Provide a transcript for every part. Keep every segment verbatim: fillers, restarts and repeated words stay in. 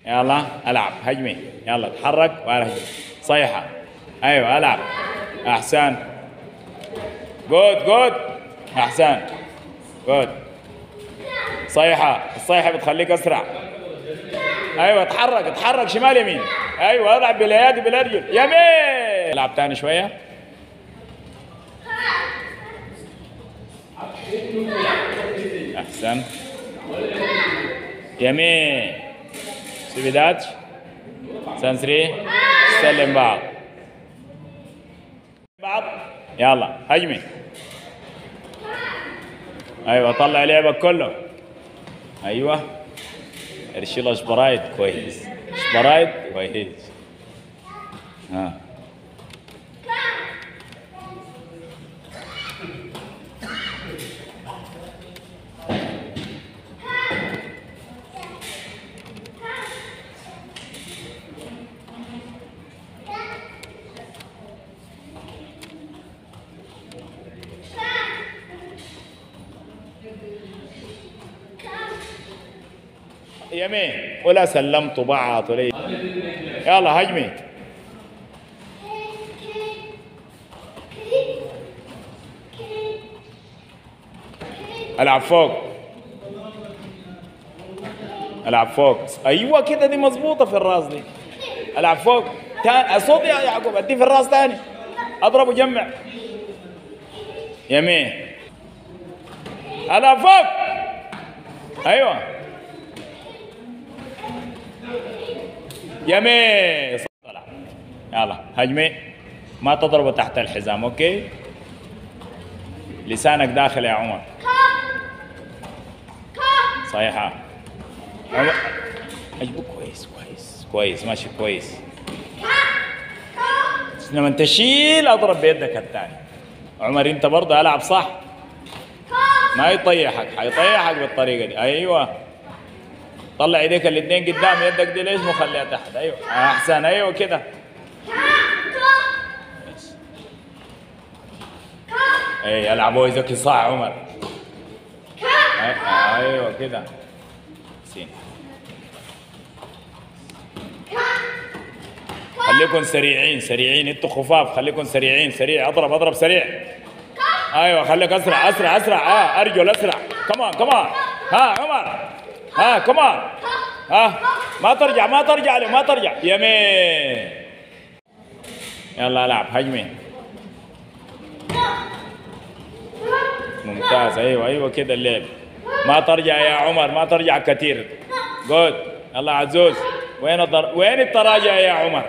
يلا العب هجمي، يلا اتحرك وأنا هجمي. صيحة، ايوه العب. احسن. جود جود. احسن. جود. صيحة، الصيحة بتخليك اسرع. ايوه اتحرك اتحرك شمال يمين. ايوه العب بالايادي بالارجل يمين. العب تاني شوية. احسن. يمين. سيبيداتش. سانسري. سلم بعض. بعض. يلا هجمي. ايوه طلع لعبك كله. ايوه ارشيله شبرايد كويس. شبرايد كويس. ها يمين ولا سلمت بعض ولا. يلا هجمي. العب فوق. العب فوق. ايوه كده دي مظبوطه في الراس دي. العب فوق. تاني صوت يا يعقوب ادي في الراس تاني. اضرب وجمع. يمين. العب فوق. ايوه يمين. طلع. يلا هجمي. ما تضربه تحت الحزام. اوكي لسانك داخل يا عمر. صحيحة. عمر اجيبه كويس كويس كويس ماشي كويس. لما تشيل اضرب بيدك الثاني. عمر انت برضه العب صح. ما يطيحك، حيطيحك بالطريقة دي. ايوه طلع ايديك الاثنين قدام. يدك دي ليش مخليها تحت؟ ايوه احسن. ايوه كده. اي العبوا ذكي صح عمر. ايوه كده. سين. خليكم سريعين سريعين. انتوا خفاف خليكم سريعين. سريع اضرب اضرب سريع. ايوه خليك اسرع اسرع اسرع. اه ارجل اسرع. كمان كمان. ها عمر. ها كمان. ها ما ترجع ما ترجع له ما ترجع. يمين. يلا العب هجمي. ممتاز. ايوه ايوه كده اللعب. ما ترجع يا عمر ما ترجع كثير. جود. يلا عزوز. وين الضر... وين التراجع يا عمر؟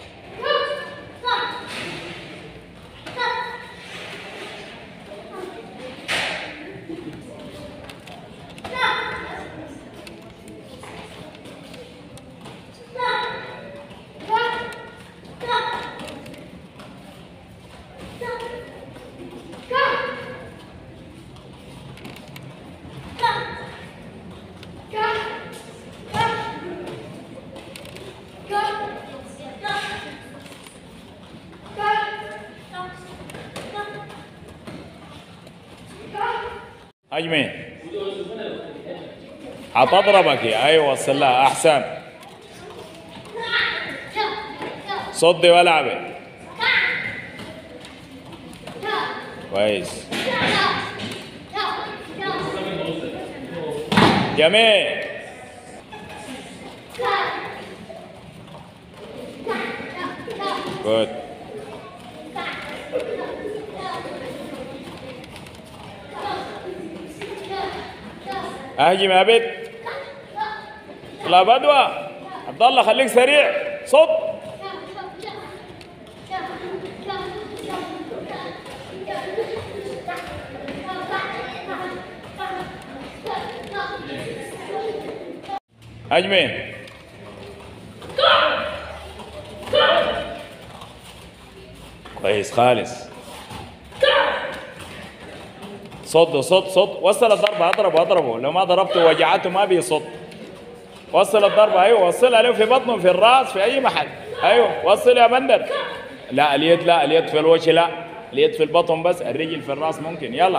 هجمي. حتضربك يا ايوه وصل لها. احسن. صدي والعبي. كويس. جميل. جود. اهجم يا بت. لا بدوى. عبد الله خليك سريع. صد. هجمي. كويس خالص. صد صد صد. وصل الضربة. اضربه اضربه. لو ما ضربته وجعته ما بيصد. وصل الضربة. ايوه وصلها له في بطنه في الراس في اي محل. ايوه وصل يا بندر. لا اليد لا اليد في الوجه لا. اليد في البطن بس. الرجل في الراس ممكن. يلا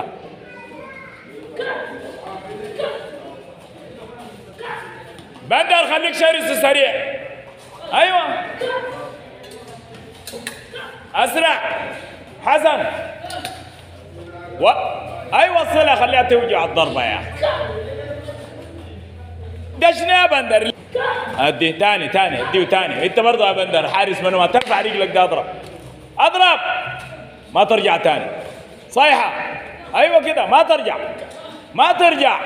بندر خليك شرس سريع. ايوه اسرع. حسن و... ايوه وصلها خليها توجع الضربه يا اخي. دشنا يا بندر. ادي تاني تاني اديه تاني. انت برضه يا بندر حارس منو، ما ترفع رجلك ده اضرب. اضرب ما ترجع تاني. صيحه. ايوه كده ما ترجع ما ترجع.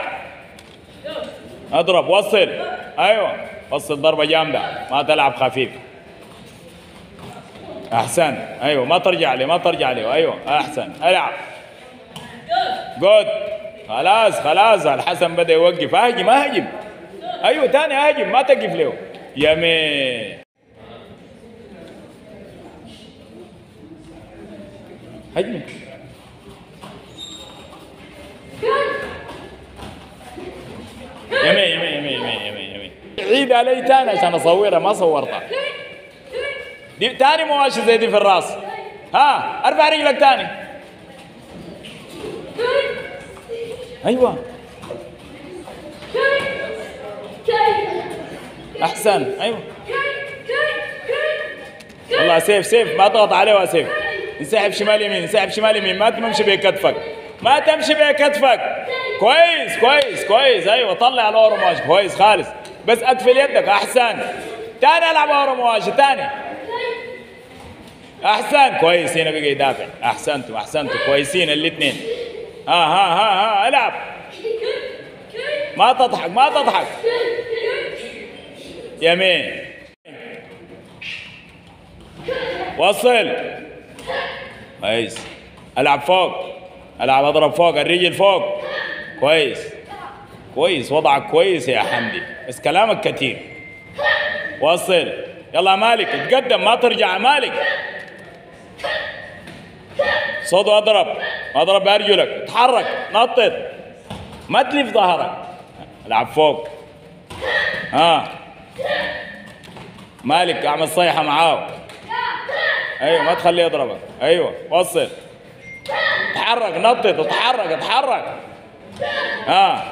اضرب وصل. ايوه وصل ضربه جامده ما تلعب خفيف. احسن. ايوه ما ترجع لي ما ترجع لي. ايوه احسن العب. جود. خلاص خلاص الحسن بدا يوقف. اهجم اهجم. ايوه تاني اهجم ما تقف له. يمين. هجمي. يمين يمين يمين يمين يمين يمين. عيد علي تاني عشان اصورها ما صورتها. دي تاني مواشي زي دي في الراس. ها ارفع رجلك تاني. ايوه احسن. ايوه والله سيف سيف ما تضغط عليه يا سيف. انسحب شمال يمين انسحب شمال يمين ما تمشي بكتفك ما تمشي بكتفك. كويس كويس كويس. ايوه طلع على ورا مواجه كويس خالص بس اقفل يدك. احسن. تاني العب ورا مواجه تاني. احسن كويس. هنا بقى يدافع. احسنتوا احسنتوا كويسين الاثنين. ها ها ها ها العب. ما تضحك ما تضحك. يمين. وصل. كويس. العب فوق. العب اضرب فوق الرجل فوق. كويس كويس وضعك كويس يا حمدي بس كلامك كثير. وصل. يلا مالك اتقدم ما ترجع مالك. صد واضرب اضرب بارجلك. اتحرك نطط ما تلف ظهرك. العب فوق. ها مالك اعمل صيحه معاه. ايوه ما تخليه يضربك. ايوه وصل. اتحرك نطط اتحرك اتحرك. ها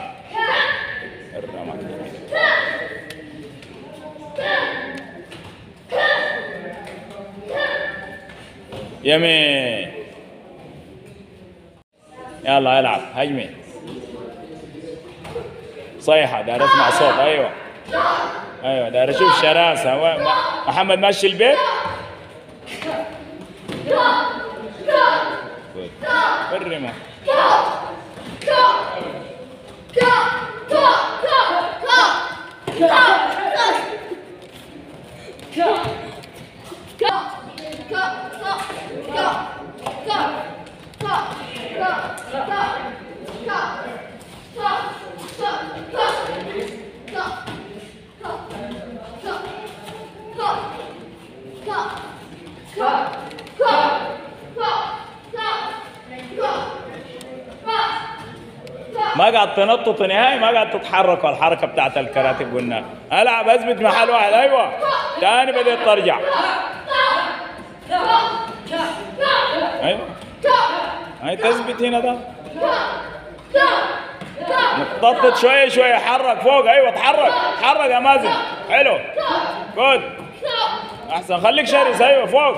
يمين. يلا العب هجمي. صيحه داير اسمع صوت. ايوه ايوه داير اشوف شراسه. محمد ماشي البيت. برمه. ما قاعد تنطط نهائي ما قاعد تتحرك. الحركه بتاعت الكاراتيه قلنا العب اثبت محل واحد. ايوه ثاني بديت ترجع. ايوه هاي تثبت هنا ده نطط شويه شويه. حرك فوق. ايوه اتحرك اتحرك يا مازن. حلو جود احسن خليك شرس. ايوه فوق.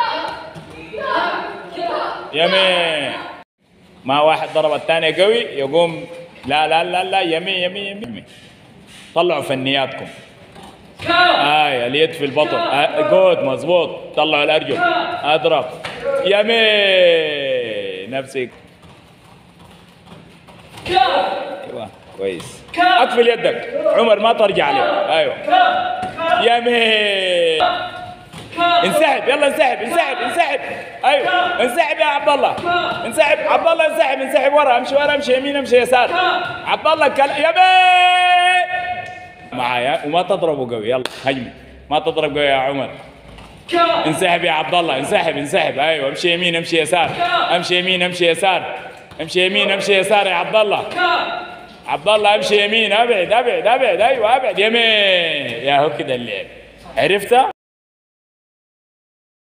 يمين. ما واحد ضرب الثاني قوي يقوم. لا لا لا لا يمين يمين يمين. طلعوا فنياتكم. آه اليد في البطن. آه جود مظبوط. طلعوا الارجل. اضرب يمين نفسك. ايوه كويس. اقفل يدك عمر ما ترجع لي. ايوه يمين. انسحب يلا انسحب انسحب انسحب. ايوه انسحب يا عبد الله. انسحب عبد الله انسحب انسحب ورا. امشي ورا امشي يمين امشي يسار. عبد الله كل... يمين معايا وما تضربوا قوي. يلا هجمي ما تضرب قوي يا عمر. انسحب يا عبد الله انسحب انسحب. ايوه امشي يمين امشي يسار. امشي يمين امشي يسار. امشي يمين امشي يسار يا عبد الله. عبد الله امشي يمين ابعد ابعد ابعد. ايوه ابعد يمين. يا هو كده اللعب عرفتها.